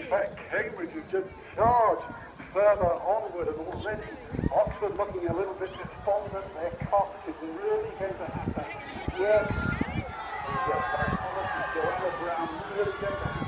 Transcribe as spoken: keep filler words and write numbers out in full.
In fact, Cambridge has just charged further onward, and already Oxford looking a little bit despondent. Their cost is really going to happen. Yes. Yes, psychology, Joanna Brown, really going to happen.